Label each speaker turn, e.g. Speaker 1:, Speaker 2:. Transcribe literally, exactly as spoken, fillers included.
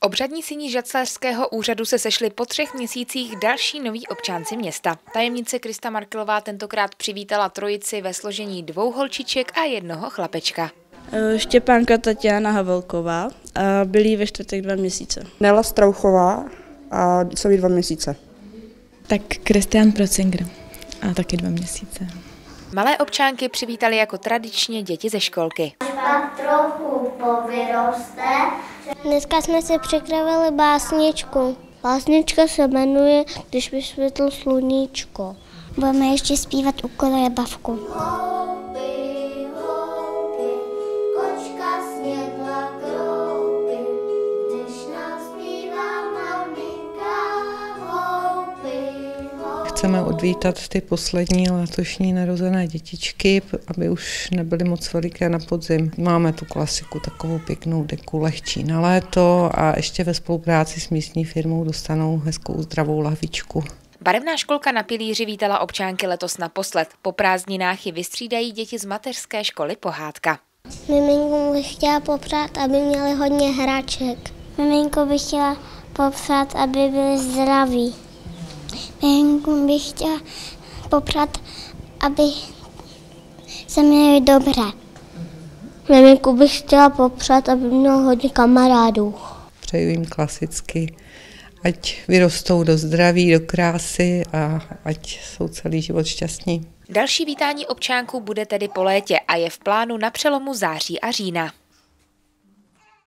Speaker 1: Obřadní síni žaclařského úřadu se sešli po třech měsících další noví občánci města. Tajemnice Krista Markelová tentokrát přivítala trojici ve složení dvou holčiček a jednoho chlapečka.
Speaker 2: Štěpánka Tatiana Havelková a byli ve čtvrtek dva měsíce.
Speaker 3: Nela Strauchová a jsou jí dva měsíce.
Speaker 4: Tak Kristian Procinger a taky dva měsíce.
Speaker 1: Malé občánky přivítali jako tradičně děti ze školky.
Speaker 5: Pak trochu povyroste.
Speaker 6: Dneska jsme si připravili básničku. Básnička se jmenuje Když vysvětlo sluníčko. Budeme ještě zpívat u kolébavku.
Speaker 5: Houby, houby, kočka snědla krouby, když nám zpívá maminka. Houby, houby.
Speaker 7: Chceme odvítat ty poslední letošní narozené dětičky, aby už nebyly moc veliké na podzim. Máme tu klasiku, takovou pěknou deku lehčí na léto a ještě ve spolupráci s místní firmou dostanou hezkou zdravou lahvičku.
Speaker 1: Barevná školka na Pilíři vítala občánky letos naposled. Po prázdninách ji vystřídají děti z mateřské školy Pohádka.
Speaker 6: Miminko bych chtěla popřát, aby měli hodně hraček. Miminko bych chtěla popřát, aby byli zdraví. Miminko bych chtěla popřát, aby se měli dobře. Miminko bych chtěla popřát, aby měl hodně kamarádů.
Speaker 7: Přeju jim klasicky, ať vyrostou do zdraví, do krásy a ať jsou celý život šťastní.
Speaker 1: Další vítání občánků bude tedy po létě a je v plánu na přelomu září a října.